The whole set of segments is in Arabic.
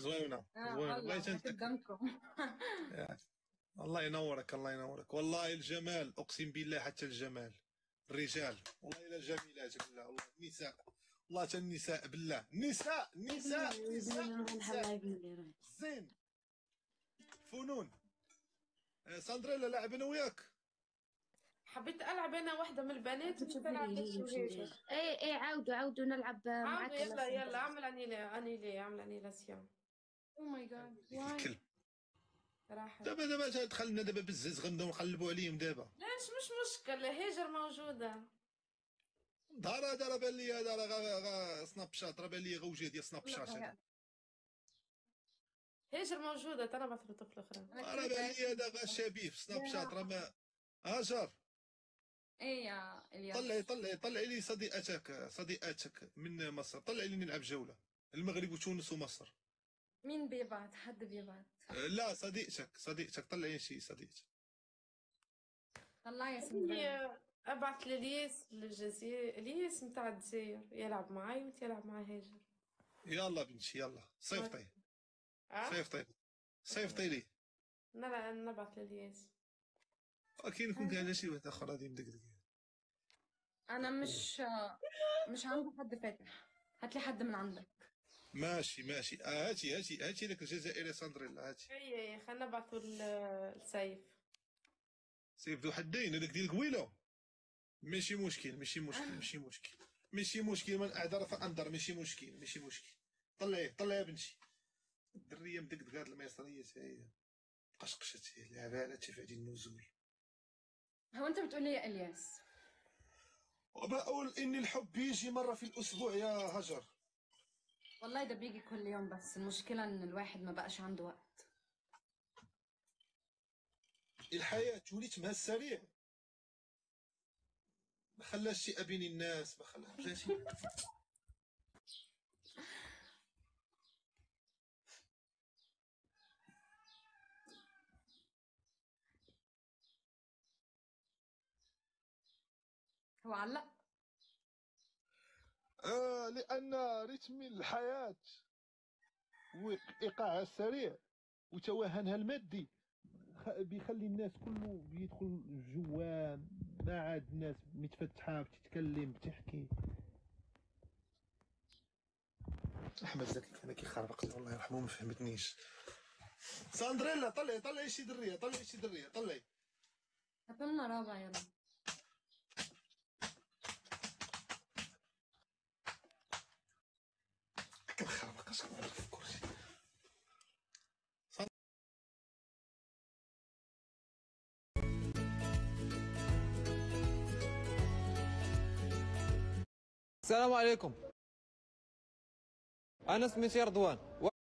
زوينه زوينه، والله بغيت انت. قدامكم. الله ينورك الله ينورك، والله الجمال اقسم بالله، حتى الجمال الرجال والله الا جميلات بالله، والله النساء، والله حتى النساء بالله، نساء نساء نساء نساء زين فنون. ساندريلا لعب انا وياك. حبيت العب انا واحده من البنات وانت تلعب هاجر. ايه عاودوا نلعب معاك. يلا يلا اعمل اعمل انيلاسيون. او ماي جاد الكلب راح دابا دخلنا دابا بالزز، غنبداو نقلبوا عليهم دابا. لاش مش مشكل، هاجر موجوده. دار بان لي هذا راه سناب شات، راه بان لي غوجه ديال سناب شات هذا. هاجر موجوده، انا بعث له طفله اخرى. راه بان لي هذا غا شبيه في سناب شات، راه ما هاجر. ايه يا الياس. طلعي لي صديقاتك من مصر، طلعي لي نلعب جوله، المغرب وتونس ومصر. مين بيبعت؟ حد بيبعت؟ لا صديقتك طلعي شي صديقتك. طلعي يا سندريلا. ابعث للياس للجزائر، الياس نتاع الجزائر يلعب معاي وانت يلعب مع هاجر. يلا بنتي يلا صيفطي صيفطي لي. نبعث للياس. اكيد يكون كاين شي واحد اخر غادي مدقدق. انا مش عندي حد فاتح، هات لي حد من عندك. ماشي هاتي لك الجزائري ساندريلا، هاتي. اي خلينا نبعثوا سيف ذو حدين هذاك ديال قويله. ماشي مشكل من اعذر فانذر، ماشي مشكل. طلعي يا بنتي. الدريه مدقدقه هاد الميسريه هي قشقشت، هي لعبها على تفادي النزول. هو انت بتقول لي يا الياس؟ وبقول ان الحب يجي مره في الاسبوع يا هجر. والله ده بيجي كل يوم، بس المشكله ان الواحد ما بقاش عنده وقت. الحياه وليت السريع، ما خلاش شي بين الناس، ما خلاش. هو علق. لان رتم الحياه وايقاعها السريع وتوهنها المادي بيخلي الناس كله بيدخل جوان، ما عاد الناس متفتحه بتتكلم بتحكي. احمد زكي كان كيخربق لي الله يرحمه، ما فهمتنيش. ساندريلا طلعي شي دريه طلعي. هاتلنا رابع يلا. كنخربق اش كنعرف في الكرسي. السلام عليكم، أنا سميتي رضوان.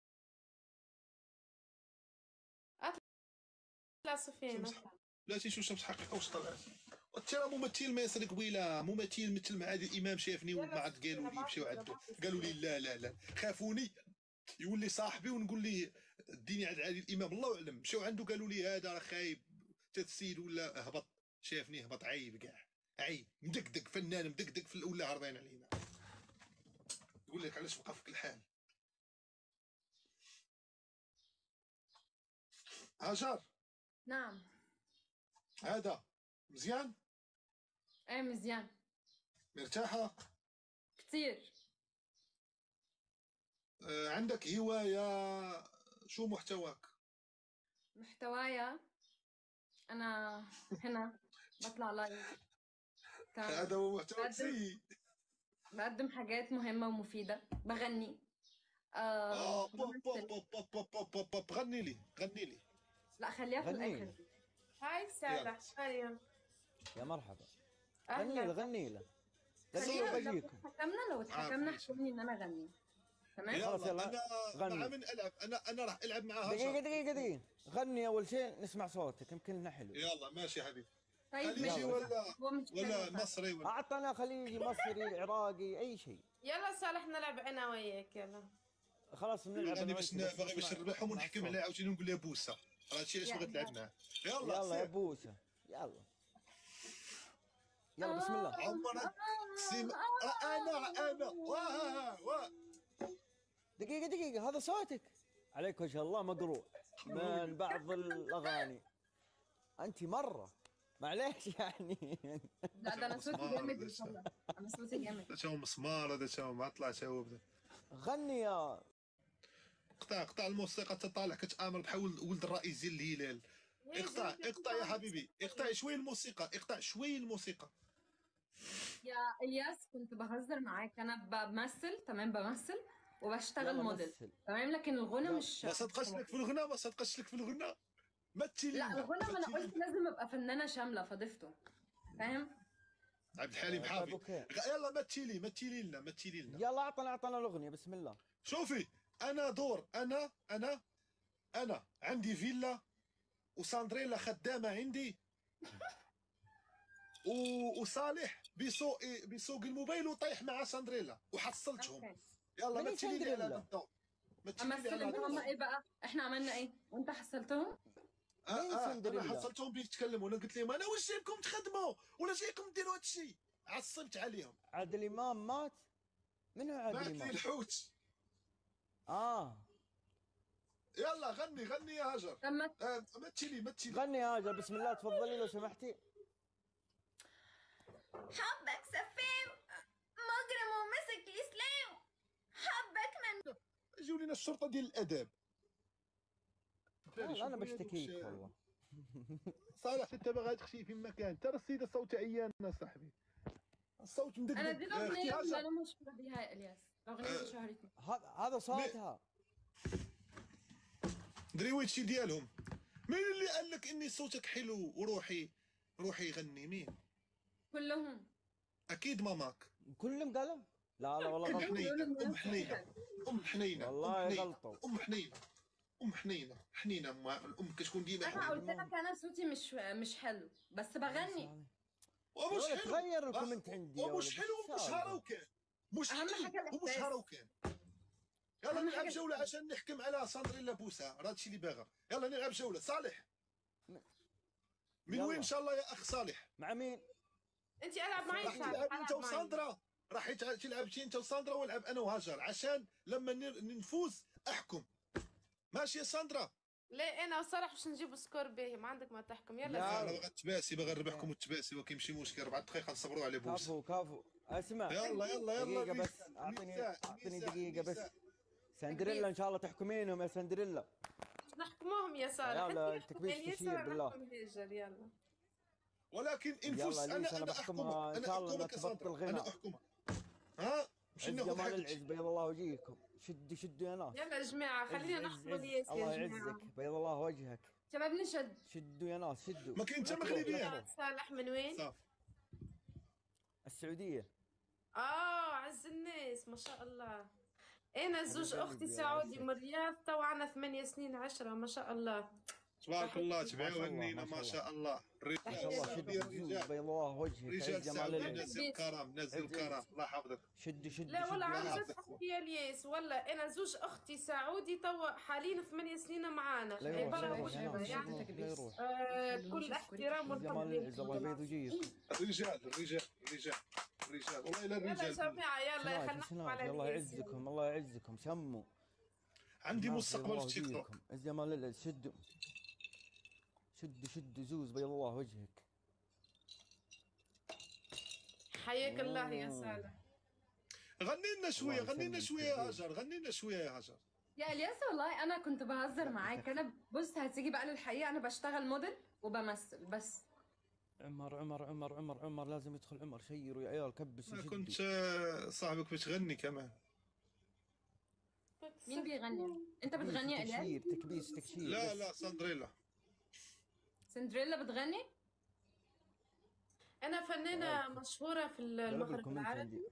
لا سفينة لا تنشوف شمس حقيقه واش طلعت. وانت راه ممثل مصري قبيله، مثل مع هذا الامام شافني وما عاد قالوا لي مشيو عندو، قالوا لي لا خافوني يولي صاحبي ونقول لي اديني عند عادل الامام، الله اعلم. مشاو عنده قالوا لي هذا راه خايب تجسيد ولا هبط، شافني هبط عيب كاع، عيب مدقدق، فنان مدقدق في الاولى عرضين علينا. يقول لك علاش بقى فيك الحال. هاجر. نعم. هذا مزيان؟ ايه مزيان. مرتاحة؟ كتير. عندك هواية؟ شو محتواك؟ محتوايا انا هنا بطلع لايف. هذا هو محتواك سيء. بقدم حاجات مهمة ومفيدة، بغني. غني لي لا خليها في الاخر. هاي سادة مريم. يا مرحبا. أهلا. غني له لو اتحكمنا احكمني ان انا اغني. تمام خلاص يلا. انا مع من العب، انا راح العب معاها. دقيقة غني اول شيء نسمع صوتك، يمكن حلو. يلا ماشي يا حبيبي. طيب خليجي ولا مصري ولا اعطنا خليجي مصري عراقي اي شيء. يلا صالح نلعب انا وياك. يلا خلاص نلعب. انا باش نربحهم ونحكم عليه عاوتاني ونقول له بوسه، راه هادشي علاش بغيت نلعب معاه. يلا يا بوسه يلا بسم الله. عمرك انا دقيقة هذا صوتك؟ عليك وجه الله مقروء من بعض الاغاني. انت مره معليش يعني. لا ده انا صوتي مسمار جامد ده ان شاء الله. انا صوتي جامد. هذا شو مسمار، هذا شو ما طلع شو بدا. غني يا اقطع الموسيقى تطالع كتآمر بحال ولد الرئيس ديال الهلال. اقطع يا حبيبي، اقطع شويه الموسيقى، اقطع شويه الموسيقى. يا الياس كنت بهزر معاك، انا بمثل تمام، بمثل وبشتغل يلا موديل مثل. تمام، لكن الغنى مش ما صدقش لك في الغنى، ما صدقش لك في الغنى. مثلي لا لنا، الغنى ما انا مثلي قلت لنا. لازم ابقى فنانه شامله فضفته، فاهم؟ عبد الحليم طيب حافظ. اوكي. يلا مثلي لنا، مثلي لنا. يلا اعطنا الاغنيه بسم الله. شوفي انا دور، انا عندي فيلا وساندريلا خدامه عندي وصالح بيسوق الموبايل وطيح مع ساندريلا وحصلتهم. اوكي يلا من مثلي لي على ساندريلا؟ هذا الدور، مثلي لي امثل على ان هذا هم الدور. ايه بقى، احنا عملنا ايه وانت حصلتهم؟ مين انا سندريلا؟ حصلتهم بيتكلموا، انا قلت لهم انا واش جايبكم تخدموا ولا جايكم ديروا هذا الشيء. عصبت عليهم. عادل امام مات؟ من هو عادل مات لي امام؟ الحوت. يلا غني يا هاجر. لما مثلي. غني يا هاجر بسم الله تفضلي لو سمحتي. حبك سفاو مجرم ومسك الاسلام، حبك من جيو لينا الشرطه ديال الاداب. والله انا بشتكيك والله. صالح انت باغا تخشي في مكان، ترى السيده صوت عيان صاحبي، الصوت مدقدق. انا دي يا الاغنيه أختي اللي هاجر. انا مشهوره بيها يا الياس، الاغنيه اللي شهرتني. هذا صوتها. دريويتشي ديالهم. مين اللي قال لك اني صوتك حلو وروحي غني؟ مين؟ كلهم اكيد ماماك. كلهم قالوا؟ لا والله ام غلطوا. حنينه والله غلطوا. ام حنينه الام كتكون ديما انا قلت حنينه. لك انا صوتي مش حلو بس بغني. ومش يا ولد حلو. تغير الكومنت عندي يا ومش ولد. حلو ومش هاروكان. مش أهم حلو حاجة ومش الإحساس. هاروكان. يلا أهم نلعب حاجة جولة عشان نحكم على ساندريلا بوسا، راه هادشي اللي باغا. يلا نلعب جولة. صالح من يلا. وين ان شاء الله يا اخ صالح؟ مع مين؟ انت العب معي راح صالح، تلعب انت العب معي. وساندرا، راح تلعب انت وساندرا والعب انا وهاجر عشان لما نفوز احكم. ماشي يا ساندرا؟ لا انا وصالح باش نجيب سكور باهي، ما عندك ما تحكم. يلا لا. صالح. انا باغا التباسي، باغا نربحكم التباسي وكيمشي مشكل. 4 دقائق نصبروا على بوسا. كافو اسمع. يلا دقيقة بس ميساء، اعطيني ميساء، دقيقة بس. ميساء. سندريلا ان شاء الله تحكمينهم يا سندريلا. نحكموهم يا صالح. يلا، انت تكبيس الياس تشير أنا بالله. نحكم هاجر. يلا ولكن ان فزت يلا ليش انا بحكمها ان شاء الله انها احكمك يا تبطل ساندرا، غنى. انا احكمك. ها مش عز ناخذ جمال حقك. العز بيض الله وجهكم. شدوا يا ناس. يلا يا جماعة خلينا نحكم الياس الله يا جماعة. يعزك بيض الله وجهك. شباب نشد. شدوا يا ناس شدوا. ما كاين حتى مغربيه. يا صالح من وين؟ صافي. السعودية. عز الناس ما شاء الله. انا زوج حبيب اختي قلبي، الله سعودي يعزك. من الرياض، تو عنا 8 سنين 10 ما شاء الله. تبارك الله، ما تبعوا شاء الله، هنينا ما ما شاء شاء الله. ما شاء الله الرجال شدوا الرجال بيض الله وجهك. رجال عز جمال سعودي، العز. نزل الكرم، نزل الكرم، الله يحفظك. شدوا لا والله يا عن رب. جد حقي يا الياس، والله انا زوج اختي سعودي تو حاليا 8 سنين معانا. لا يروح عبارة لا يروح وجبة يا ناس. يعني. لا يروح. كل احترام عز جمال العز الله يبيض وجهكم. الرجال والله الا يلا يا الرجال. جماعة يلا سناف خلينا نحكم على سناف الله الياس. يعزكم الله يعزكم سموا. عندي سناف مستقبل بيض الله في تيك توك. وجهكم. عز جمال العز شدوا زوز بيض الله وجهك. حياك الله يا صالح. غني لنا شويه، الله غني لنا يسلمك شويه يا كبير. هاجر، غني لنا شويه يا هاجر. يا الياس والله انا كنت بهزر معاك، انا بص هتيجي بقى للحقيقه، انا بشتغل موديل وبمثل بس. عمر لازم يدخل عمر. شيروا يا عيال كبسوا ما شدوا. كنت صاحبك بتغني كمان. مين بيغني؟ انت بتغني يا الياس؟ تكبيس لا ساندريلا. سندريلا بتغني؟ انا فنانة مشهورة في المغرب الكومنت العربي. عندي.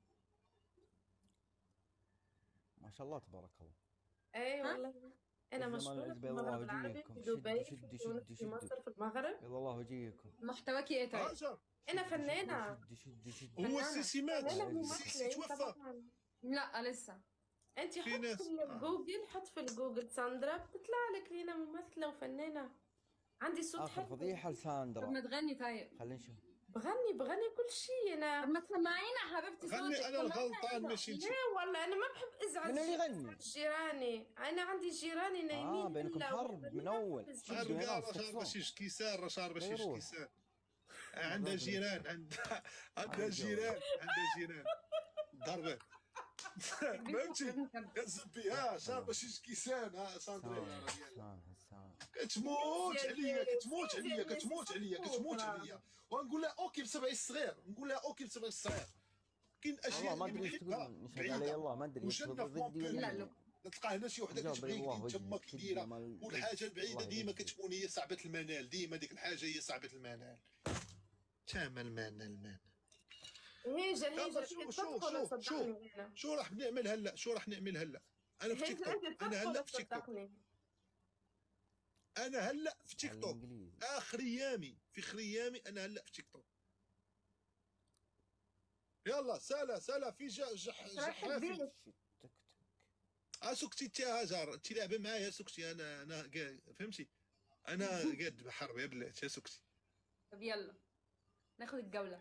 ما شاء الله تبارك الله. اي ها؟ والله انا الزمان مشهورة العز في بيض المغرب الله العربي، وجهكم. في دبي، شدوا في تونس، في مصر، في المغرب. بيض الله وجهكم. محتواكي ايه طيب؟ هاجر انا فنانة. هو فنانة. السيسي مات، فنانة السيسي ممثلة توفى. طبعا. لا لسه. انت في حط ناس- في الجوجل، حط في الجوجل ساندرا بتطلع لك لينا ممثلة وفنانة. عندي صوت اخر حلو. فضيحة طب لساندرا. ما تغني طيب. خلينا نشوف. بغني كل شيء انا. طب ما تسمعينا حبيبتي صوتك. غني انا الغلطان ماشي انت. لا والله انا ما بحب ازعج من اللي يغني؟ جيراني. انا عندي جيراني نايمين بينكم هلا حرب وأنا من ما أول. بحب أزعج. شدوا رجال ناس رشار تكسون. باش يشكيسان رشار باش يروح. يشكيسان. عندها جيران عندها جيران ضربه. فهمتي يا زبي شار باش يشكيسان ساندريلا كتموت عليا ونقول لها اوكي بسبعي الصغير كاين اشياء والله ما اللي ادري ايش بنحبها تقول، نشهد علي الله ما ادري وجنة في ضدي ولا لا لا. لا. تلقى هنا شي وحده جاوب كتبغيك الله دير وجهك تماك كدير كبيره مال- والحاجه البعيده الله ديما يهديك. كتكون هي صعبه المنال. ديما ديك الحاجه هي صعبه المنال. تام المنال. هيجر يلا شو راح نعمل هلا انا في تيك توك. انا هلا في تيك توك الإنجليزي. اخر ايامي في خريامي انا هلا في تيك توك. يلا سلا في جحافي تك تك. سكتي انت يا هاجر انت لعبه معايا سكتي. انا فهمتي انا قاعد بحرب يا بلاتي سكتي. طب يلا ناخد الجولة.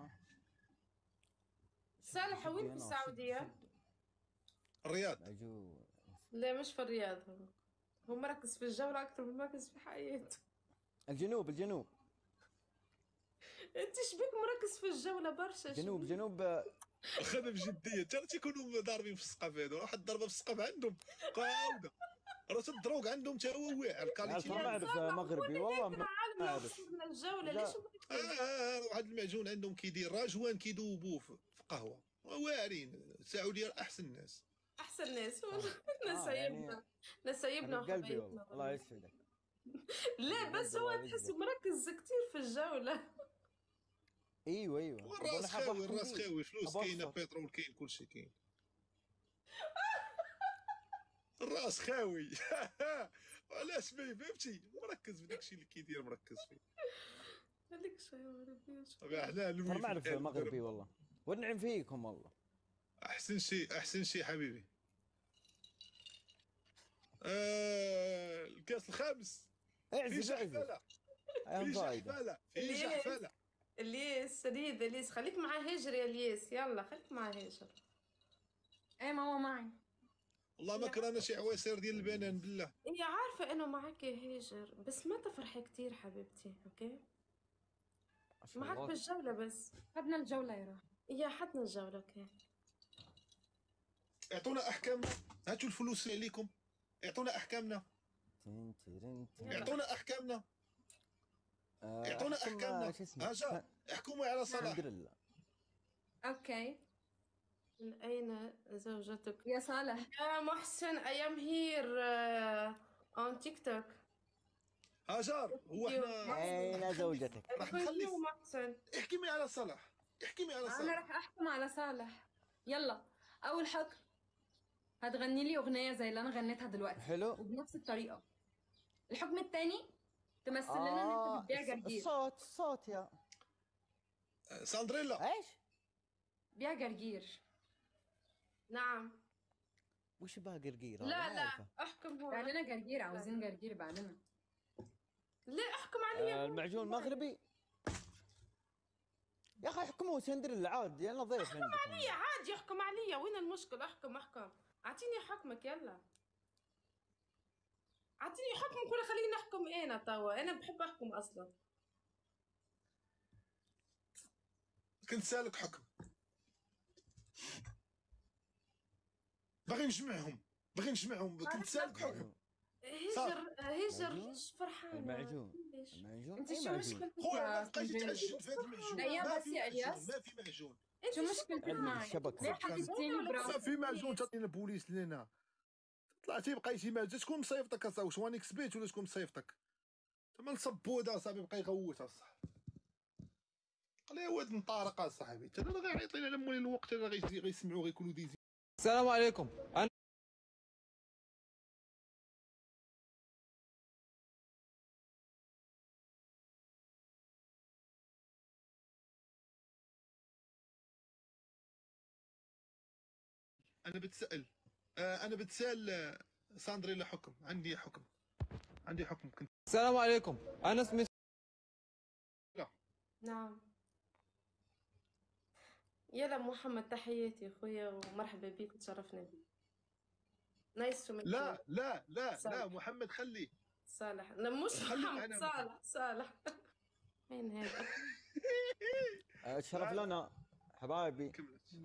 صالح وين في السعودية؟ الرياض. لا مش في الرياض. هو مركز في الجولة أكثر من مركز في حياته. الجنوب أنت شبيك مركز في الجولة برشا. جنوب خذ بجديه ترى تيكونوا ضاربين في السقف. هذو واحد الضربه في السقف عندهم قاوده. راه الدروغ عندهم تا هو واعر الكاليتي. ما اعرف مغربي والله ما اعرف. الجولة ليش واحد المعجون عندهم كيدير راجوان كيذوبوه في قهوه واعرين. السعوديه احسن ناس. أحسن ناس. يعني نسيبنا قلبي والله الله يسعدك. لا بس هو تحس مركز كتير في الجولة. ايوه الراس خاوي فلوس كاينه بترول كاين كلشي كاين. الراس خاوي. علاش ما فهمتي مركز في داكشي اللي كيدير مركز فيه. هذيك شويه مغربيه طبيعي لا ترى ما اعرف المغربي والله ونعم فيكم والله. احسن شيء حبيبي. الكاس الخامس في جحفله. الياس خليك مع هاجر يا الياس. يلا خليك مع هاجر. ايه ماما معي. والله ما كرانا شي عويصير ديال البنان بالله. هي عارفه انه معك يا هاجر بس ما تفرحي كتير حبيبتي. اوكي معك بالجوله بس. خدنا الجولة يا روح. يا حدنا الجوله. اوكي اعطونا احكامنا. هاتوا الفلوس اللي عليكم. اعطونا احكامنا. اعطونا احكامنا. هاجر احكموا على صلاح. الحمد لله. اوكي. من اين زوجتك يا صالح؟ يا محسن. ايام هير اون تيك توك. هاجر هو احنا اين زوجتك؟ راح نخلي محسن. احكمي على صلاح. انا راح احكم على صالح. يلا اول حكم هتغني لي اغنيه زي اللي انا غنيتها دلوقتي. حلو. وبنفس الطريقه. الحكم الثاني تمثل لنا ان انت بتبيع جرجير. الصوت يا ساندريلا. ايش؟ بيع جرجير. نعم. وش بقى جرجير؟ لا احكم هو. بعدنا جرجير عاوزين جرجير بعدنا. لا احكم علي. المعجون مغربي يا اخي احكموا سندريلا عادي انا ضيف عندكم. احكم علي عادي. احكم علي وين المشكله؟ احكم اعطيني حكمك. يلا اعطيني حكمك ولا خليني احكم. انا توا انا بحب احكم اصلا. كنت سالك حكم. باغي نجمعهم كنت سالك حكم. هاجر ليش فرحانه؟ المعجون انت شو مشكلتك خويا يا بقيتي تعجن في هذا المعجون. لا يا بس يا الياس ما في معجون. شو مشكلتك معي؟ ليه حبيبتيني برافو؟ ما في معجون. تعطينا البوليس لنا. طلعتي بقيتي ماجد. شكون مصيفطك اصاحبي؟ واش وانيك سبيت ولا شكون مصيفطك؟ تما نصبوده اصاحبي بقى يغوت اصاحبي. قال لي واد نطارق اصاحبي. حتى انا غيعطينا لمولي الوقت انا غيسمعوا غيكونوا ديزي. السلام عليكم. انا بتسال ساندريلا حكم. عندي حكم كنت. السلام عليكم. انا اسمي. نعم. يلا محمد، تحياتي خويا ومرحبا بيك وتشرفنا بيك. نايس تو ميت يو. لا لا لا لا، صالح محمد خليه. صالح، لا مش خلي محمد، معنا محمد. صالح وين هذا؟ الشرف لنا حبايبي. كملت.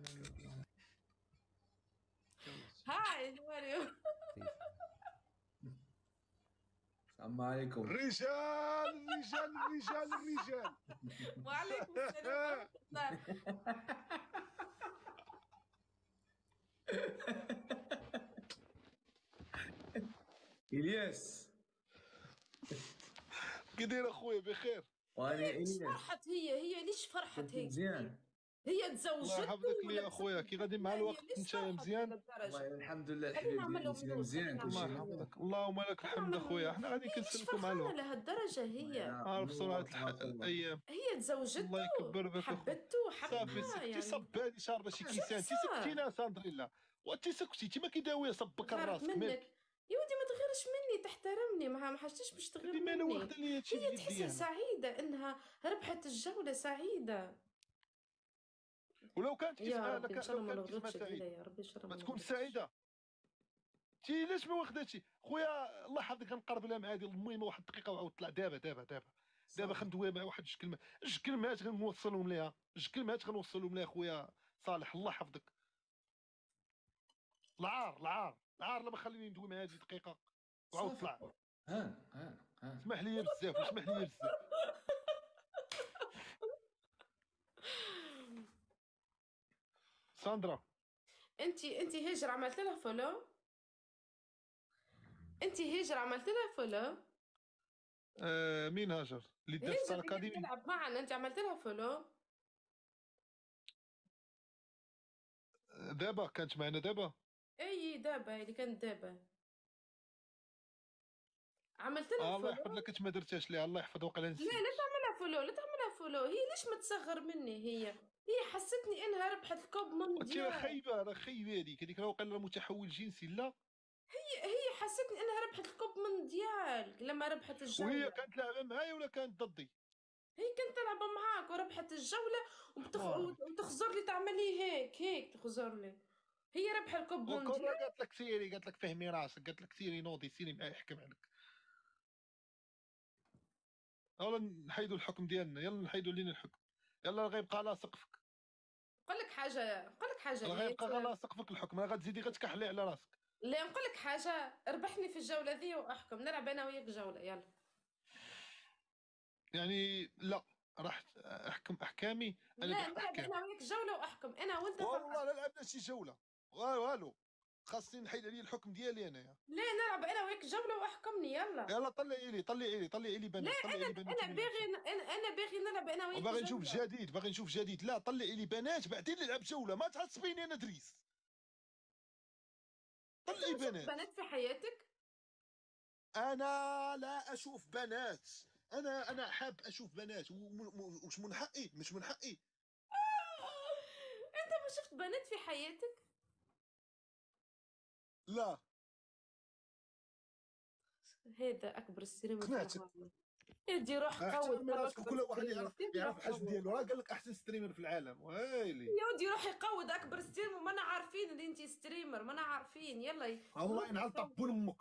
هاي هاو ار يو؟ السلام عليكم. رجال الرجال الرجال الرجال. وعليكم السلام ورحمة الله. الياس كي داير اخويا؟ بخير. وانا ليش الياس فرحت هي ليش فرحت كنت هيك؟ مزيان. هي الله تزوجت يحفظك لي اخويا، كي غادي مع الوقت انت مزيان. والله الحمد لله خلينا الحبيب نعملوا ديالي فلوس، مزيان خلينا كل الله شيء. نعملوا. يحفظك، اللهم لك الحمد اخويا. احنا غادي ليش كنسلكوا مع الوقت. فرحانة لهالدرجة هي؟ عارف سرعة الايام. هي تزوجته، الله يكبر بك أخو. حبته صافي حبها سكتي، يعني. صبالي شاربه شي كيسان. شنو تي سكتينا ساندريلا، وانتي سكتي ما كيداوي صبك غارت راسك. منك مالك يا ودي، ما تغيرش مني، تحترمني، ما حاجتيش باش تغير ديما انا مني. واخده لي هادشي هي في تحسها يدي انا. سعيدة انها ربحت الجولة، سعيدة. ولو كانت يا كيسمها ربي ان شاء الله ما لو كانت كيسمها نغلطش سعيد، فيها، يا ربي ان شاء الله ما ما تكون نغلطش. سعيده. تي علاش ما واخداتي خويا؟ الله يحفظك، غنقرب لها مع هذه. المهم واحد الدقيقه وعاود طلع. دابا خندوي مع واحد جوج كلمات غنوصلهم ليها. خويا صالح. الله يحفظك. العار لما خليني ندوي مع هذه دقيقه وعاود طلع. هان اسمح لي بزاف. ساندرا، انت هجر عملت لها فولو؟ مين هاجر اللي دار هجر ستار اللي كانت اكاديمي؟ تلعب معنا، انت عملت لها فولو؟ دابا كانت معنا دابا. اي دابا اللي كانت دابا عملت لها الله فولو. يحفظ لك، انت ما درتهاش ليها. الله يحفظ وقيلا لا نسيت. تعملها فولو. هي ليش ما تصغر مني؟ هي حستني انها ربحت الكوب انت مونديال. راه خايبه هذيك راه وقيلا متحول جنسي. لا هي حستني انها ربحت الكوب مونديال لما ربحت الجولة. وهي كانت لعبه معايا ولا كانت ضدي؟ هي كنت تلعب معاك وربحت الجولة وتخزر لي، تعمل لي هيك تخزر لي. هي ربح الكوب مونديال. وكره قالت لك سيري، قالت لك فهمي راسك، قالت لك سيري نوضي سيري معايا يحكم عليك. يلا نحيدوا الحكم ديالنا، يلا نحيدوا لينا الحكم. يلا غيبقى على سقفك. نقول لك حاجة غيبقى على سقفك الحكم. راه غتزيدي غتكحلي على راسك. لا نقول لك حاجة، ربحني في الجولة ذي واحكم، نلعب انا وياك جولة. يلا يعني لا راح احكم احكامي. لا نلعب انا وياك جولة واحكم انا وانت فقط. والله لا لعبنا شي جوله والو. خاصني نحيد عليه الحكم ديالي انايا. لا نلعب انا وياك جولة واحكمني. يلا طلعي لي بنات. لا انا باغي نلعب انا وياك. باغي نشوف جديد. لا طلعي لي بنات بعدين نلعب جوله. ما تعصبيني انا دريس. طلعي بنات في حياتك؟ انا لا اشوف بنات. انا حاب اشوف بنات. وش من حقي؟ مش من حقي. انت ما شفت بنات في حياتك؟ لا هذا اكبر ستريمر في قنعتك. العالم. يدي روح قود. كل واحد يعرف الحجم ديالو. راه قال لك احسن ستريمر في العالم. ويلي يا ودي روح يقود اكبر ستريمر. ما انا عارفين اللي انت ستريمر، ما انا عارفين. يلا الله ينعل طبون امك.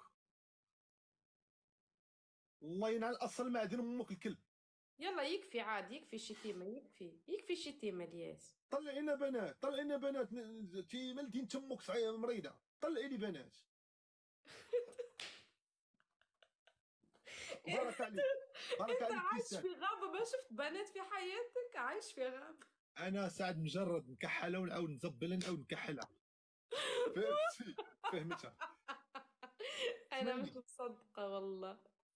الله ينعل اصل معدن امك الكلب. يلا يكفي عاد، يكفي شتيمه، يكفي شتيمه الياس. طلعي لنا بنات. تي مالدين تمك صعيبه مريضه. طلعي لي بنات. بارك عليك انت عايش في غابه، ما شفت بنات في حياتك؟ عايش في غابه. انا سعد مجرد نكحلها ونعاود نزبلها او نكحلها. فهمتها. انا مش مصدقه والله.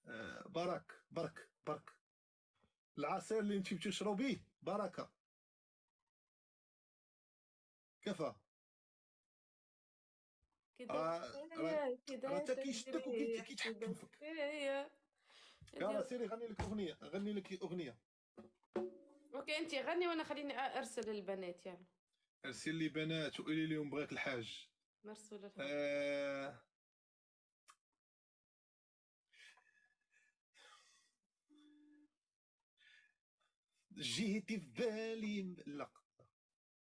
برك العصير اللي انت تشربيه بركه. كفى. راه تا كيشدك وكيتحكم فيك. يلا سيري غني لك اغنيه. اوكي انت غني وانا خليني ارسل البنات. يعني ارسل لي بنات وقولي لهم بغيت الحاج. مرسول الحاج. جيتي في بالي. لا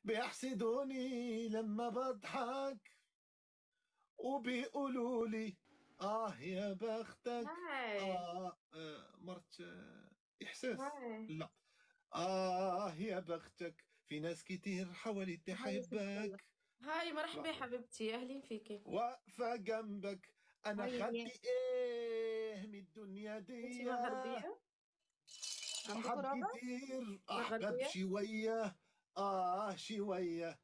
بيحسدوني لما بضحك وبيقولوا لي يا بختك. هاي مرت إحساس. هاي لا. يا بختك، في ناس كتير حاولت هاي ست الله. تحبك هاي مرحبا حبيبتي، اهلين فيكي. واقفة جنبك. أنا هاي خدت إيه من الدنيا انتي دي؟ مغربية؟ عندكم أحب رابع؟ كتير، أحبب مغربية؟ شوية. شوية.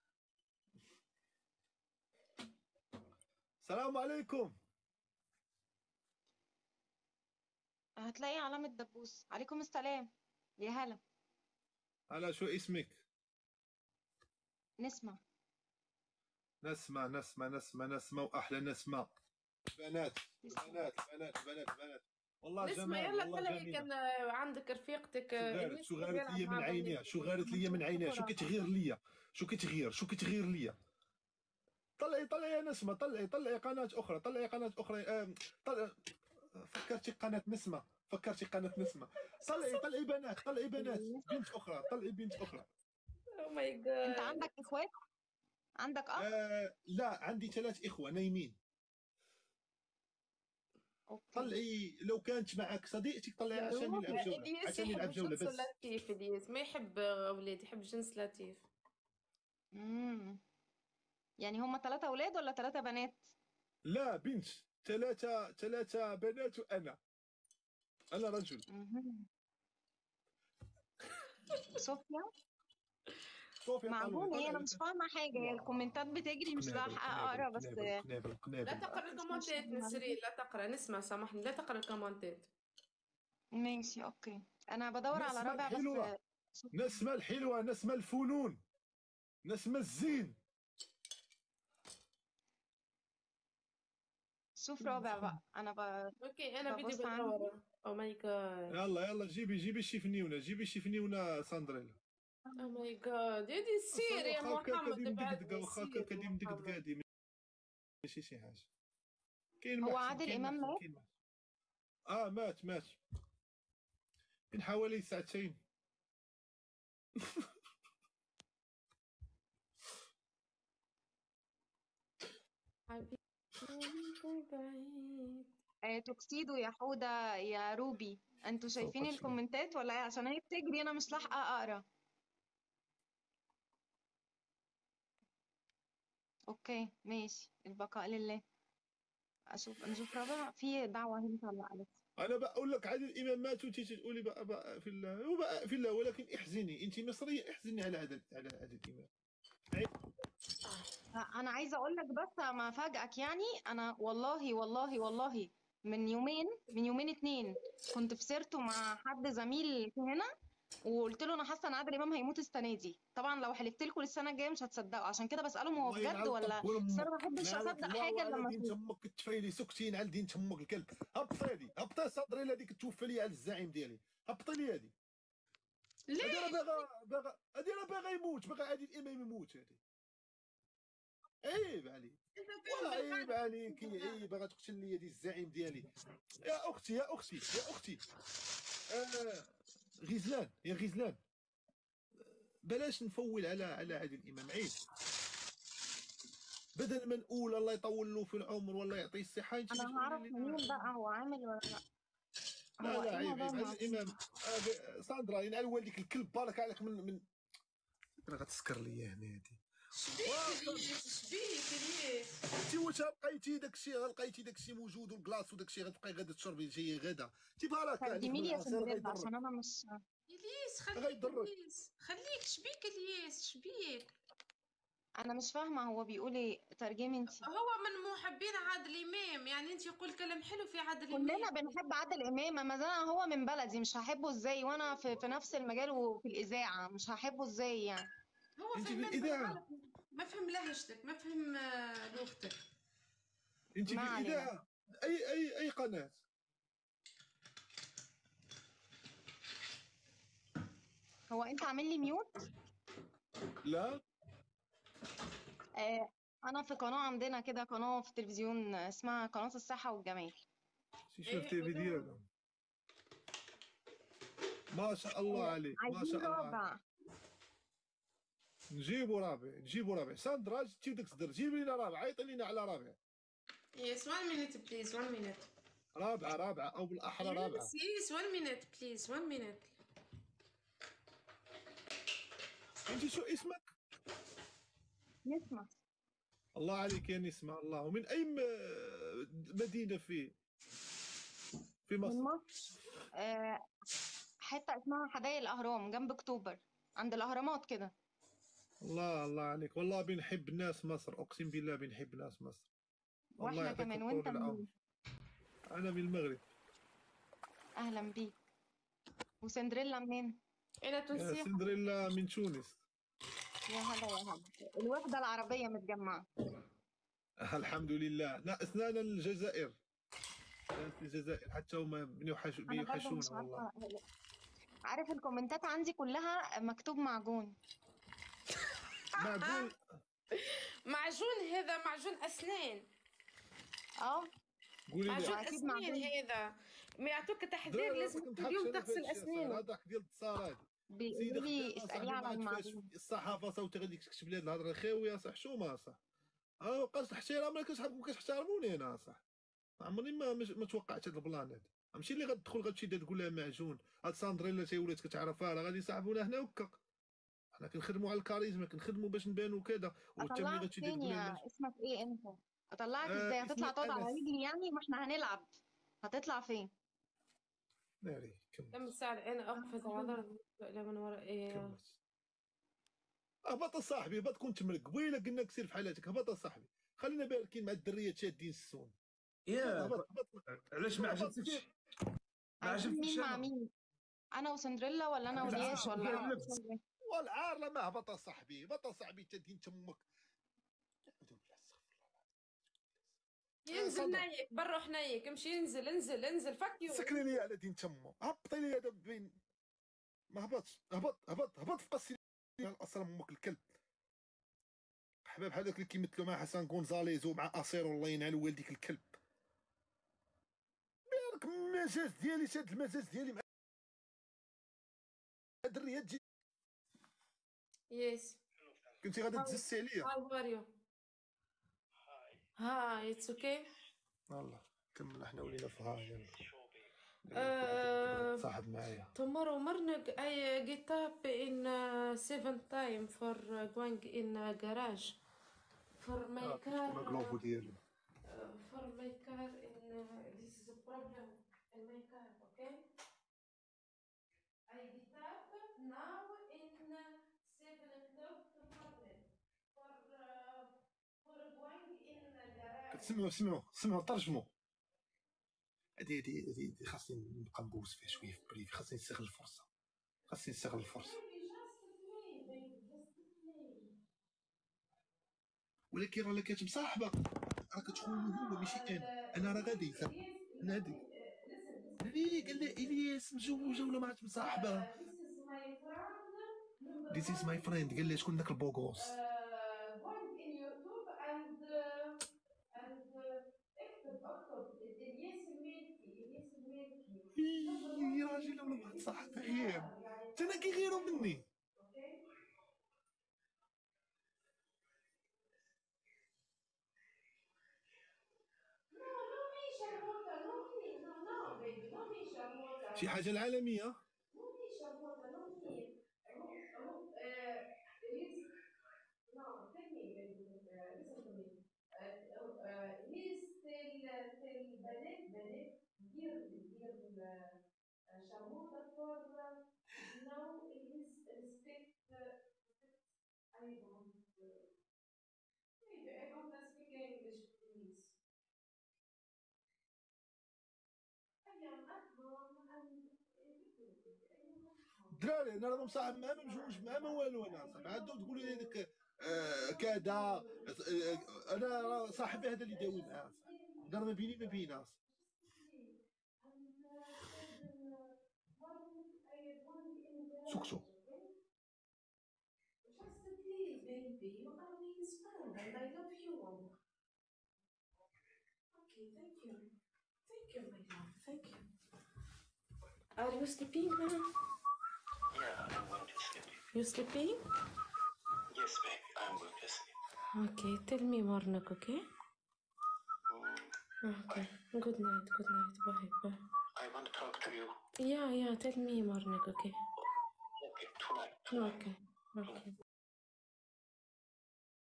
السلام عليكم. هتلاقي علامة دبوس. عليكم السلام. يا هلا. على شو اسمك؟ نسمة. نسمة نسمة نسمة نسمة، وأحلى نسمة. بنات بنات بنات بنات بنات، والله نسمة جمال، يلا والله طلعي، جميلة. كان عندك رفيقتك شو غارت ليا من عينيها، شو غارت ليا من عينيها، شو كتغير ليا، شو كتغير ليا. طلعي يا نسمة، طلعي قناة أخرى، طلعي قناة أخرى. فكرتي قناة نسمة، طلعي بنات، بنت أخرى، طلعي بنت أخرى. او ماي انت جاد. عندك اخوات؟ عندك اخ؟ لا، عندي 3 إخوة نايمين. اوكي. طلعي لو كانت معك صديقتك، طلعي عشان نلعب جولة، الياس عشان يحب نلعب جولة الجنس بس. اللطيف، الياس ما يحب اولاد، يحب جنس لطيف. يعني هما 3 اولاد ولا 3 بنات؟ لا، بنت. 3 بنات وأنا رجل. صوفيا صوفيا معجونة. طلعي انا مش فاهمة حاجة، هي الكومنتات بتجري مش لاحقة اقرا بس. لا تقرا الكومنتات نسرين، لا تقرا. نسمع سامحني، لا تقرا الكومنتات. ماشي اوكي. انا بدور على نسمة رابع الحلوة، بس. نسمة الحلوة، نسمة الفنون، نسمة الزين. شوف رابع بقى. انا اوكي انا بدي ببص عندي. بدور. او ماي جاد. يلا جيبي الشيفنيونة ساندريلا. او ماي جاد يا دي سير يا محمد، ابعدني واخا سير هكا يا مدقدقة محمد. هادي، ماشي شي حاجة. كاين هو محسن، عادل امام مات؟ كاين محسن. مات من حوالي ساعتين. حبيبي بعيد. توكسيدو يا حودة يا روبي، انتوا شايفين الكومنتات ولا ايه؟ عشان هي بتجري انا مش لاحقة اقرا. اوكي ماشي، البقاء لله. نشوف رابع. في دعوة هنا طلعت. انا بقول لك عادل امام مات وانت تقولي بقى في الله وبقى في الله، ولكن احزني، انت مصريه، احزني على عادل امام. انا عايزه اقول لك بس ما افاجئك يعني. انا والله من يومين 2 كنت في سيرته مع حد زميل هنا، وقلت له انا حاسه ان عادل امام هيموت السنه دي. طبعا لو حلفت لكم السنه الجايه مش هتصدقوا، عشان كده بسالهم هو بجد ولا. بس انا ما بحبش اصدق حاجه على لما دين تمك التفايلي، سكتين على دين تمك الكلب. هبطي صدري هذيك توفى لي على الزعيم ديالي، هبطي لي هذه. ليه؟ هذه راه باغا يموت، باغا عادل امام يموت. هذه عيب عليك، والله عيب عليك، عيب باغا تقتل لي هذه الزعيم ديالي. يا اختي غزلان، يا غزلان، بلاش نفول على عادل امام، عيب. بدل ما نقول الله يطول له في العمر والله يعطيه الصحه، انت انا هعرف منين بقى هو عامل ولا لا؟ هو لا ايه عيب موضوع عادل امام. ساندرا ينعل والديك الكلب، بارك عليك من راه غتسكر ليا هنا هادي. شبيك الياس؟ انت واش لقيتي داكشي موجود، والكلاص وداكشي غتبقاي غادا تشربي شي غدا، انت بارك عليك قدمي لي يا بالعصير سندريلا عشان انا مش. الياس غيضرك. خليك شبيك الياس، شبيك؟ انا مش فاهمه هو بيقول ايه، ترجمي انت. هو من محبين عادل امام، يعني انت يقول كلام حلو في عادل امام. كلنا بنحب عادل امام، ما انا هو من بلدي، مش هحبه ازاي وانا في نفس المجال وفي الاذاعه؟ مش هحبه ازاي يعني؟ هو انت في فهمان الاذاعه، ما فهم لهجتك، ما فهم لغتك. انت في ما علينا. الاذاعه. اي قناه؟ هو انت عامل لي ميوت؟ لا انا في قناه عندنا كده، قناه في التلفزيون اسمها قناه الصحه والجمال. شفت فيديو. ما شاء الله عليك، ما عايزين شاء الله عليك. رابع. نجيبوا رابع ساندرا جبتي داك الصدر جيبي لنا رابع عيطي لينا على رابع. Yes, 1 minute please, 1 minute. رابعه او بالاحرى رابعه. Yes, 1 minute please, 1 minute. انت شو اسمك؟ نسمة. الله عليك يا نسمة. الله. ومن اي مدينه في من مصر؟ مصر. حتة اسمها حدائق الأهرام جنب أكتوبر عند الأهرامات كده. الله عليك. والله بنحب ناس مصر، اقسم بالله بنحب ناس مصر. الله واحنا يعطيكم كمان. طول وانت العمر. منين؟ انا من المغرب. أهلا بيك. وسندريلا منين؟ أنا تونسية. سندريلا من تونس. يا هلا يا هلا. الوحدة العربية متجمعة. الحمد لله. لا اثنان الجزائر. في الجزائر حتى هما أنا برضه مش بيوحشونا والله. عارفة. عارف الكومنتات عندي كلها مكتوب معجون. معقول. معجون، هذا معجون أسنان. قولي لي. معجون أكيد أسنان معجون. هذا. ما يعطوك تحذير دراري لازم ما كل كنضحكش يوم أنا في تغسل هادشي أصاحبي. أسنانك. هذاك ديال التصال هادي. بيقولوا لي اسأليه على المعجون. الصحافه صوتي غادي تكتب لي هاد الهضره خاويه صح حشومه صح. مابقاش احترام. ما كتحترموني انا صح. عمرني ما توقعت هاد البلان هذا. ماشي اللي غتدخل غتمشي تقول لها معجون. هاد ساندريلا تي ولات كتعرفها راه غادي يصاحبونا هنا وكا. حنا كنخدموا على الكاريزما، كنخدموا باش نبانوا كذا. وانت ملي أطلعك غتمشي فين تقول لها يا اسمك إيه أنت؟ أطلعك آه إزاي؟ هتطلع اسمي تقعد على انس. رجلي يعني؟ ما إحنا هنلعب. هتطلع فين؟ ناري كمل. كم ساعة أنا أقفز على لا من ورائي. كمل. هبط صاحبي هبط. كنت مرق قبيله قلنا كسير في حالاتك. هبط صاحبي. خلينا باركين مع الدريات شادين السون. يا هبط. علاش ما عجبتكش؟ ما عايزين عجبتكش مين مع انا؟ مين؟ أنا وسندريلا ولا أنا ما والياس عجبتش ولا اللبس. والعار لما هبط صاحبي. هبط صاحبي تدين تمك. ينزل صدق. نايك برا حنايك. امشي انزل انزل انزل فك يو. سكري لي على دين تمو. هبطي لي هذا بين. ما هبطش. هبط في قصي اصلا امك الكلب. حباب هذاك اللي كيمثلوا مع حسن غونزاليز ومع اسير الله ينعل والديك الكلب. بالك المزاج ديالي شاد المزاج ديالي مع هاد الريات تجي. يس. كنتي غادي تزسي عليا. How are you? Hi, it's okay. والله كمل. احنا ولينا في هاي صاحب معايا. Tomorrow morning I get up in 7 time for going in garage for my car. مقلوب ديالي. For my car in this is a problem in my car, okay? I get up now in 7 o'clock morning for going in garage. سمعوا ترجموا. هادي خاصني نبقى نبوس فيها شويه في بريفي. خاصني نستغل الفرصه. ولكن راه كانت مصاحبه. راه كتخونو هو ماشي انا راه غادي انا غادي. قال لي الياس مزوجه ولا ما عرفت مصاحبه. This is my friend. قال لي شكون داك البوغوس. يا راجل ولا واحد صاحبي غير. انا كيغيروا مني. شي حاجه العالميه. دراري انا راه مصاحب معاه ما مجوج معاه ما والو. انا صاحبي عندهم تقولوا لي هذاك كذا. انا راه صاحبي هذا اللي داوي معاه. دار ما بيني ما بينها. سكتوا. Are you sleeping now? Yeah, I'm going to sleep. You sleeping? Yeah. Yes, baby, I'm going to sleep. Okay, tell me morning, okay? Okay, good night, bye. I want to talk to you. Yeah, tell me morning, okay? Okay, tonight. Okay.